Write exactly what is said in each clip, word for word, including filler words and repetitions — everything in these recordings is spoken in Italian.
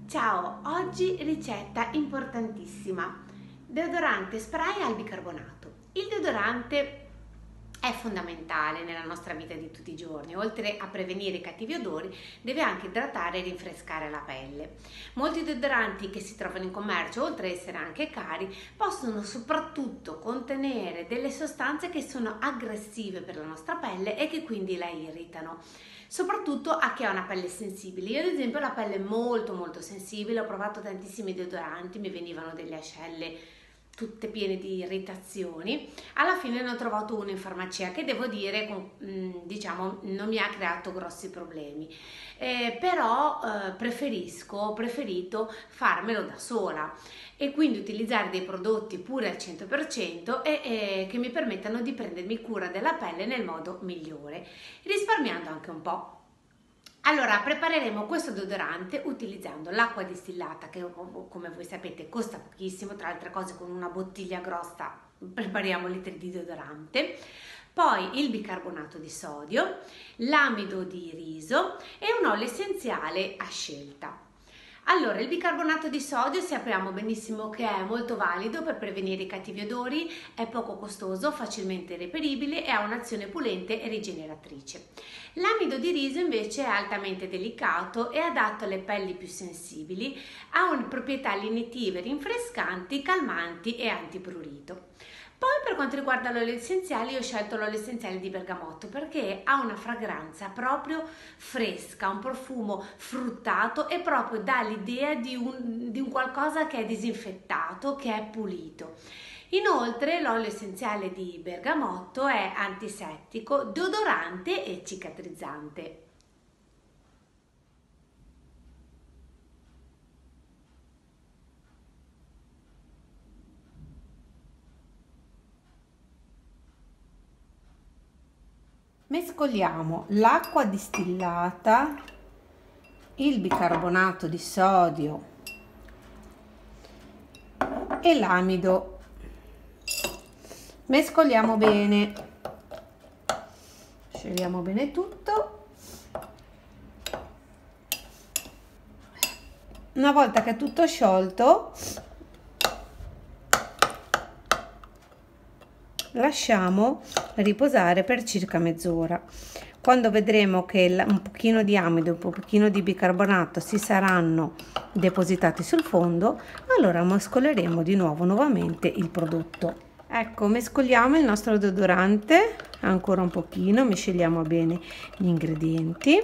Ciao, oggi ricetta importantissima, deodorante spray al bicarbonato. Il deodorante è fondamentale nella nostra vita di tutti i giorni, oltre a prevenire i cattivi odori, deve anche idratare e rinfrescare la pelle. Molti deodoranti che si trovano in commercio, oltre ad essere anche cari, possono soprattutto contenere delle sostanze che sono aggressive per la nostra pelle e che quindi la irritano. Soprattutto a chi ha una pelle sensibile. Io ad esempio ho la pelle molto molto sensibile, ho provato tantissimi deodoranti, mi venivano delle ascelle tutte piene di irritazioni. Alla fine ne ho trovato uno in farmacia che devo dire diciamo non mi ha creato grossi problemi, eh, però eh, preferisco ho preferito farmelo da sola e quindi utilizzare dei prodotti pure al cento per cento e, e che mi permettano di prendermi cura della pelle nel modo migliore, risparmiando anche un po'. Allora, prepareremo questo deodorante utilizzando l'acqua distillata che, come voi sapete, costa pochissimo. Tra le altre cose, con una bottiglia grossa prepariamo litri di deodorante, poi il bicarbonato di sodio, l'amido di riso e un olio essenziale a scelta. Allora, il bicarbonato di sodio sappiamo benissimo che è molto valido per prevenire i cattivi odori, è poco costoso, facilmente reperibile e ha un'azione pulente e rigeneratrice. L'amido di riso invece è altamente delicato e adatto alle pelli più sensibili, ha un, proprietà lenitive, rinfrescanti, calmanti e antiprurito. Poi per quanto riguarda l'olio essenziale, io ho scelto l'olio essenziale di bergamotto perché ha una fragranza proprio fresca, un profumo fruttato e proprio dà l'idea di un, di un qualcosa che è disinfettato, che è pulito. Inoltre l'olio essenziale di bergamotto è antisettico, deodorante e cicatrizzante. Mescoliamo l'acqua distillata, il bicarbonato di sodio e l'amido. Mescoliamo bene, scegliamo bene tutto. Una volta che è tutto sciolto, lasciamo riposare per circa mezz'ora. Quando vedremo che un pochino di amido e un pochino di bicarbonato si saranno depositati sul fondo, allora mescoleremo di nuovo nuovamente il prodotto. Ecco, mescoliamo il nostro deodorante ancora un pochino, misceliamo bene gli ingredienti.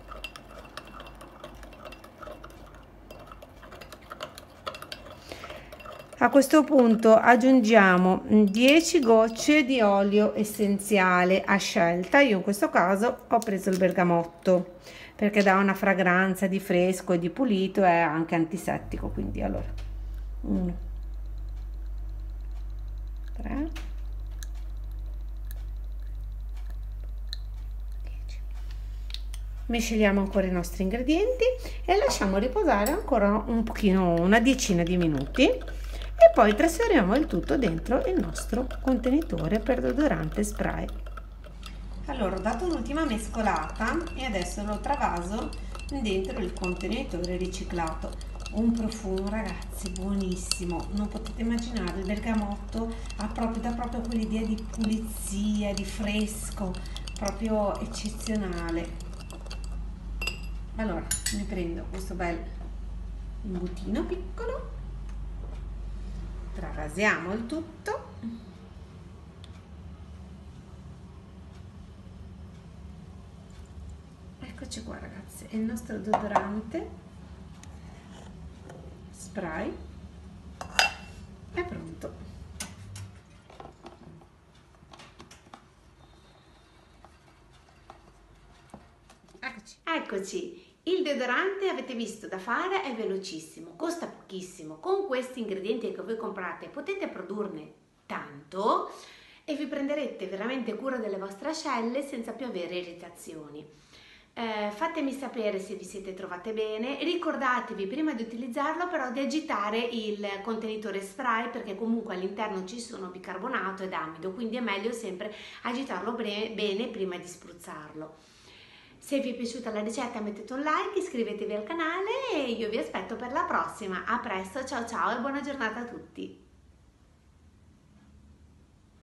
A questo punto aggiungiamo dieci gocce di olio essenziale a scelta. Io in questo caso ho preso il bergamotto perché dà una fragranza di fresco e di pulito e è anche antisettico, quindi allora uno, tre, dieci. Misceliamo ancora i nostri ingredienti e lasciamo riposare ancora un pochino, una decina di minuti. E poi trasferiamo il tutto dentro il nostro contenitore per deodorante spray. Allora ho dato un'ultima mescolata e adesso lo travaso dentro il contenitore riciclato. Un profumo, ragazzi, buonissimo, non potete immaginare, il bergamotto ha proprio, dà proprio quell'idea di pulizia, di fresco, proprio eccezionale. Allora mi prendo questo bel imbutino piccolo, travasiamo il tutto, eccoci qua ragazzi, è il nostro deodorante spray è pronto. Eccoci, eccoci. Il deodorante, avete visto, da fare è velocissimo, costa pochissimo. Con questi ingredienti che voi comprate potete produrne tanto e vi prenderete veramente cura delle vostre ascelle senza più avere irritazioni. Eh, fatemi sapere se vi siete trovate bene. Ricordatevi prima di utilizzarlo però di agitare il contenitore spray, perché comunque all'interno ci sono bicarbonato ed amido, quindi è meglio sempre agitarlo bene prima di spruzzarlo. Se vi è piaciuta la ricetta mettete un like, iscrivetevi al canale e io vi aspetto per la prossima. A presto, ciao ciao e buona giornata a tutti!